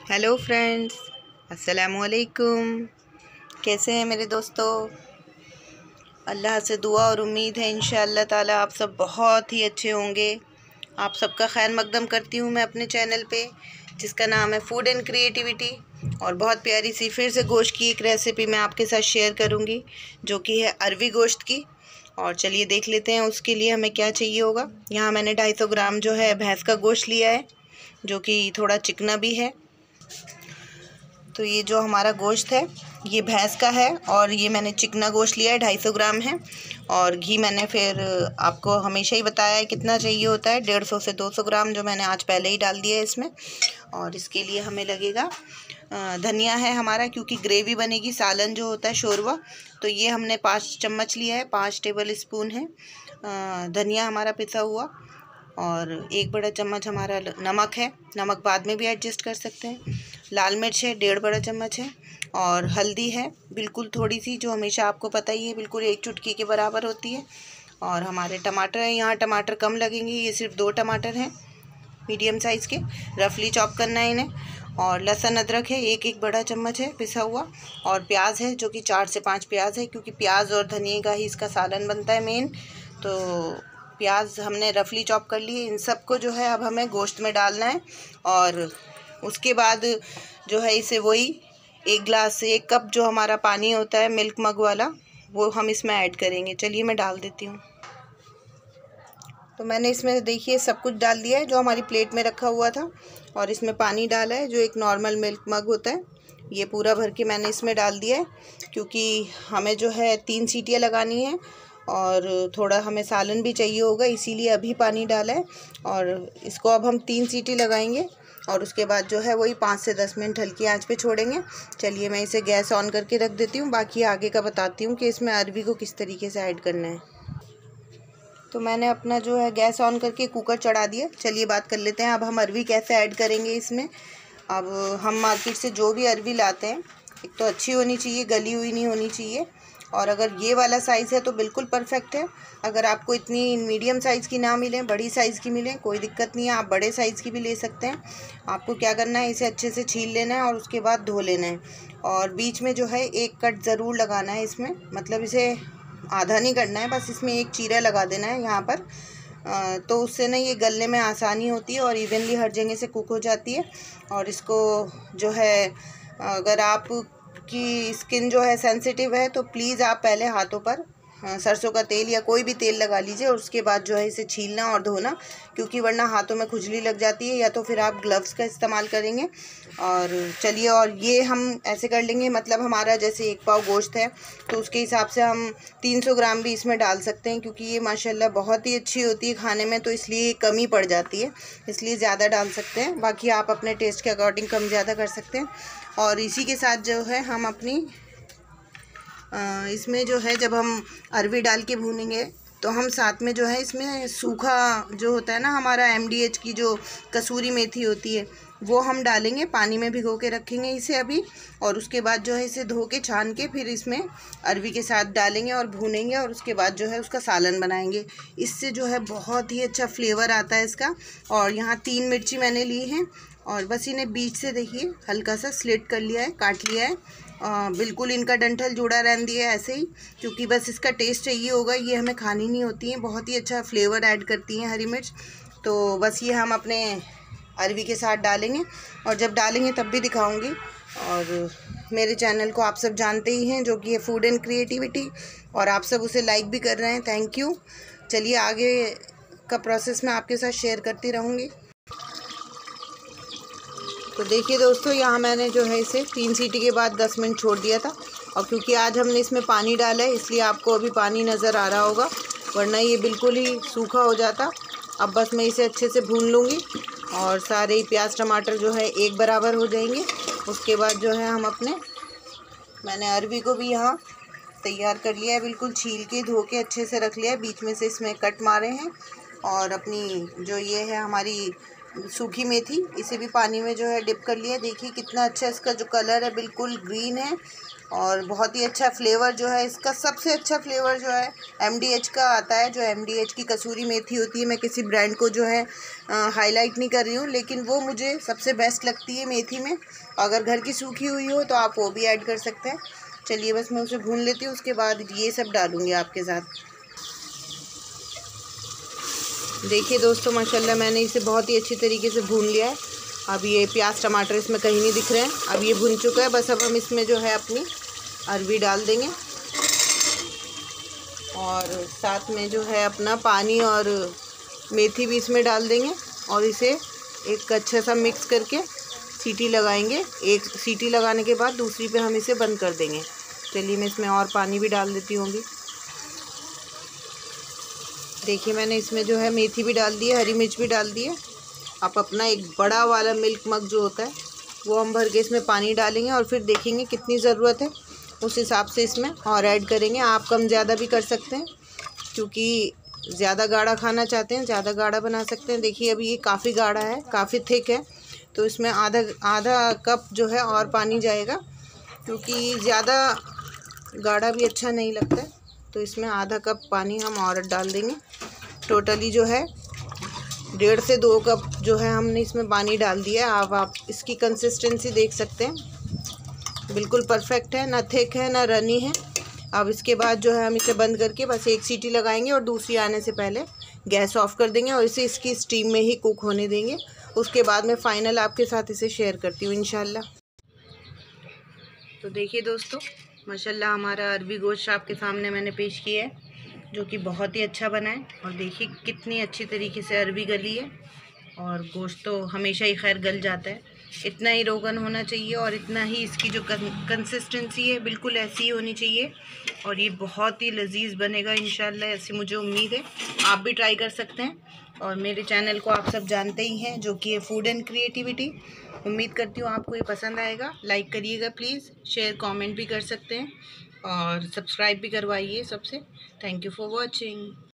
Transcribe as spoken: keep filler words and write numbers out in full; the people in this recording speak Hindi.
हेलो फ्रेंड्स, अस्सलामुअलैकुम। कैसे हैं मेरे दोस्तों? अल्लाह से दुआ और उम्मीद है इंशाअल्लाह ताला आप सब बहुत ही अच्छे होंगे। आप सबका खैर मकदम करती हूँ मैं अपने चैनल पे, जिसका नाम है फूड एंड क्रिएटिविटी। और बहुत प्यारी सी फिर से गोश्त की एक रेसिपी मैं आपके साथ शेयर करूँगी, जो कि है अरवी गोश्त की। और चलिए देख लेते हैं उसके लिए हमें क्या चाहिए होगा। यहाँ मैंने ढाई सौ ग्राम जो है भैंस का गोश्त लिया है, जो कि थोड़ा चिकना भी है। तो ये जो हमारा गोश्त है ये भैंस का है, और ये मैंने चिकना गोश्त लिया है, ढाई सौ ग्राम है। और घी मैंने फिर आपको हमेशा ही बताया है कितना चाहिए होता है, डेढ़ सौ से दो सौ ग्राम, जो मैंने आज पहले ही डाल दिया है इसमें। और इसके लिए हमें लगेगा धनिया है हमारा, क्योंकि ग्रेवी बनेगी, सालन जो होता है शोरवा। तो ये हमने पाँच चम्मच लिया है, पाँच टेबल स्पून है धनिया हमारा पिसा हुआ। और एक बड़ा चम्मच हमारा नमक है, नमक बाद में भी एडजस्ट कर सकते हैं। लाल मिर्च है, डेढ़ बड़ा चम्मच है। और हल्दी है बिल्कुल थोड़ी सी, जो हमेशा आपको पता ही है, बिल्कुल एक चुटकी के बराबर होती है। और हमारे टमाटर हैं, यहाँ टमाटर कम लगेंगे, ये सिर्फ दो टमाटर हैं मीडियम साइज़ के, रफली चॉप करना है इन्हें। और लहसुन अदरक है, एक एक बड़ा चम्मच है पिसा हुआ। और प्याज है, जो कि चार से पाँच प्याज है, क्योंकि प्याज और धनिया का ही इसका सालन बनता है मेन। तो प्याज हमने रफली चॉप कर लिए। इन सबको जो है अब हमें गोश्त में डालना है। और उसके बाद जो है इसे वही एक गिलास एक कप जो हमारा पानी होता है मिल्क मग वाला, वो हम इसमें ऐड करेंगे। चलिए मैं डाल देती हूँ। तो मैंने इसमें देखिए सब कुछ डाल दिया है जो हमारी प्लेट में रखा हुआ था। और इसमें पानी डाला है, जो एक नॉर्मल मिल्क मग होता है, ये पूरा भर के मैंने इसमें डाल दिया है। क्योंकि हमें जो है तीन सीटियाँ लगानी है और थोड़ा हमें सालन भी चाहिए होगा, इसीलिए अभी पानी डाला है। और इसको अब हम तीन सीटी लगाएंगे और उसके बाद जो है वही पाँच से दस मिनट हल्की आंच पे छोड़ेंगे। चलिए मैं इसे गैस ऑन करके रख देती हूँ, बाकी आगे का बताती हूँ कि इसमें अरवी को किस तरीके से ऐड करना है। तो मैंने अपना जो है गैस ऑन करके कुकर चढ़ा दिया। चलिए बात कर लेते हैं अब हम अरवी कैसे ऐड करेंगे इसमें। अब हम मार्केट से जो भी अरवी लाते हैं, एक तो अच्छी होनी चाहिए, गली हुई नहीं होनी चाहिए। और अगर ये वाला साइज़ है तो बिल्कुल परफेक्ट है। अगर आपको इतनी मीडियम साइज़ की ना मिले, बड़ी साइज़ की मिले, कोई दिक्कत नहीं है, आप बड़े साइज़ की भी ले सकते हैं। आपको क्या करना है, इसे अच्छे से छील लेना है और उसके बाद धो लेना है। और बीच में जो है एक कट ज़रूर लगाना है इसमें, मतलब इसे आधा नहीं करना है, बस इसमें एक चीरा लगा देना है यहाँ पर। आ, तो उससे ना ये गलने में आसानी होती है और इवनली हर जगह से कुक हो जाती है। और इसको जो है, अगर आप की स्किन जो है सेंसिटिव है तो प्लीज़ आप पहले हाथों पर सरसों का तेल या कोई भी तेल लगा लीजिए, और उसके बाद जो है इसे छीलना और धोना, क्योंकि वरना हाथों में खुजली लग जाती है। या तो फिर आप ग्लव्स का इस्तेमाल करेंगे। और चलिए, और ये हम ऐसे कर लेंगे, मतलब हमारा जैसे एक पाव गोश्त है तो उसके हिसाब से हम तीन सौ ग्राम भी इसमें डाल सकते हैं, क्योंकि ये माशाल्लाह बहुत ही अच्छी होती है खाने में, तो इसलिए कमी पड़ जाती है, इसलिए ज़्यादा डाल सकते हैं। बाकी आप अपने टेस्ट के अकॉर्डिंग कम ज़्यादा कर सकते हैं। और इसी के साथ जो है हम अपनी आ, इसमें जो है जब हम अरवी डाल के भूनेंगे तो हम साथ में जो है इसमें सूखा जो होता है ना हमारा एम डी एच की जो कसूरी मेथी होती है, वो हम डालेंगे, पानी में भिगो के रखेंगे इसे अभी। और उसके बाद जो है इसे धो के छान के फिर इसमें अरवी के साथ डालेंगे और भूनेंगे, और उसके बाद जो है उसका सालन बनाएंगे। इससे जो है बहुत ही अच्छा फ्लेवर आता है इसका। और यहाँ तीन मिर्ची मैंने ली हैं और बस इन्हें बीच से देखिए हल्का सा स्लिट कर लिया है, काट लिया है। आ, बिल्कुल इनका डंठल जुड़ा रहने दिया है ऐसे ही, क्योंकि बस इसका टेस्ट चाहिए होगा, ये हमें खानी नहीं होती है, बहुत ही अच्छा फ्लेवर ऐड करती हैं हरी मिर्च। तो बस ये हम अपने अरवी के साथ डालेंगे, और जब डालेंगे तब भी दिखाऊंगी। और मेरे चैनल को आप सब जानते ही हैं, जो कि है फूड एंड क्रिएटिविटी, और आप सब उसे लाइक भी कर रहे हैं, थैंक यू। चलिए आगे का प्रोसेस मैं आपके साथ शेयर करती रहूँगी। तो देखिए दोस्तों, यहाँ मैंने जो है इसे तीन सीटी के बाद दस मिनट छोड़ दिया था। और क्योंकि आज हमने इसमें पानी डाला है इसलिए आपको अभी पानी नज़र आ रहा होगा, वरना ये बिल्कुल ही सूखा हो जाता। अब बस मैं इसे अच्छे से भून लूँगी और सारे ही प्याज टमाटर जो है एक बराबर हो जाएंगे। उसके बाद जो है हम अपने, मैंने अरवी को भी यहाँ तैयार कर लिया है, बिल्कुल छील के धो के अच्छे से रख लिया है, बीच में से इसमें कट मारे हैं। और अपनी जो ये है हमारी सूखी मेथी, इसे भी पानी में जो है डिप कर लिया। देखिए कितना अच्छा इसका जो कलर है, बिल्कुल ग्रीन है और बहुत ही अच्छा फ्लेवर जो है इसका, सबसे अच्छा फ्लेवर जो है एम डी एच का आता है। जो एम डी एच की कसूरी मेथी होती है, मैं किसी ब्रांड को जो है हाईलाइट नहीं कर रही हूँ, लेकिन वो मुझे सबसे बेस्ट लगती है मेथी में। अगर घर की सूखी हुई हो तो आप वो भी ऐड कर सकते हैं। चलिए बस मैं उसे भून लेती हूँ, उसके बाद ये सब डालूँगी आपके साथ। देखिए दोस्तों, माशाल्लाह मैंने इसे बहुत ही अच्छी तरीके से भून लिया है। अब ये प्याज टमाटर इसमें कहीं नहीं दिख रहे हैं। अब ये भुन चुका है। बस अब हम इसमें जो है अपनी अरवी डाल देंगे और साथ में जो है अपना पानी और मेथी भी इसमें डाल देंगे और इसे एक अच्छा सा मिक्स करके सीटी लगाएंगे। एक सीटी लगाने के बाद दूसरी पे हम इसे बंद कर देंगे। चलिए मैं इसमें और पानी भी डाल देती हूँ। देखिए मैंने इसमें जो है मेथी भी डाल दी है, हरी मिर्च भी डाल दी है। आप अपना एक बड़ा वाला मिल्क मग जो होता है वो हम भर के इसमें पानी डालेंगे और फिर देखेंगे कितनी ज़रूरत है, उस हिसाब से इसमें और ऐड करेंगे। आप कम ज़्यादा भी कर सकते हैं, क्योंकि ज़्यादा गाढ़ा खाना चाहते हैं ज़्यादा गाढ़ा बना सकते हैं। देखिए अभी ये काफ़ी गाढ़ा है, काफ़ी थिक है, तो इसमें आधा आधा कप जो है और पानी जाएगा, क्योंकि ज़्यादा गाढ़ा भी अच्छा नहीं लगता है। तो इसमें आधा कप पानी हम और डाल देंगे। टोटली जो है डेढ़ से दो कप जो है हमने इसमें पानी डाल दिया है। अब आप इसकी कंसिस्टेंसी देख सकते हैं, बिल्कुल परफेक्ट है, ना थिक है ना रनी है। अब इसके बाद जो है हम इसे बंद करके बस एक सीटी लगाएंगे और दूसरी आने से पहले गैस ऑफ कर देंगे और इसे इसकी स्टीम में ही कुक होने देंगे। उसके बाद मैं फ़ाइनल आपके साथ इसे शेयर करती हूँ इंशाल्लाह। तो देखिए दोस्तों, माशाल्लाह हमारा अरबी गोश्त आपके सामने मैंने पेश किया है, जो कि बहुत ही अच्छा बना है। और देखिए कितनी अच्छी तरीके से अरबी गली है, और गोश्त तो हमेशा ही खैर गल जाता है। इतना ही रोगन होना चाहिए और इतना ही इसकी जो कंसिस्टेंसी है बिल्कुल ऐसी ही होनी चाहिए, और ये बहुत ही लजीज बनेगा इंशाल्लाह, ऐसी मुझे उम्मीद है। आप भी ट्राई कर सकते हैं। और मेरे चैनल को आप सब जानते ही हैं, जो कि है फूड एंड क्रिएटिविटी। उम्मीद करती हूँ आपको ये पसंद आएगा। लाइक करिएगा प्लीज़, शेयर कमेंट भी कर सकते हैं और सब्सक्राइब भी करवाइए सबसे। Thank you for watching.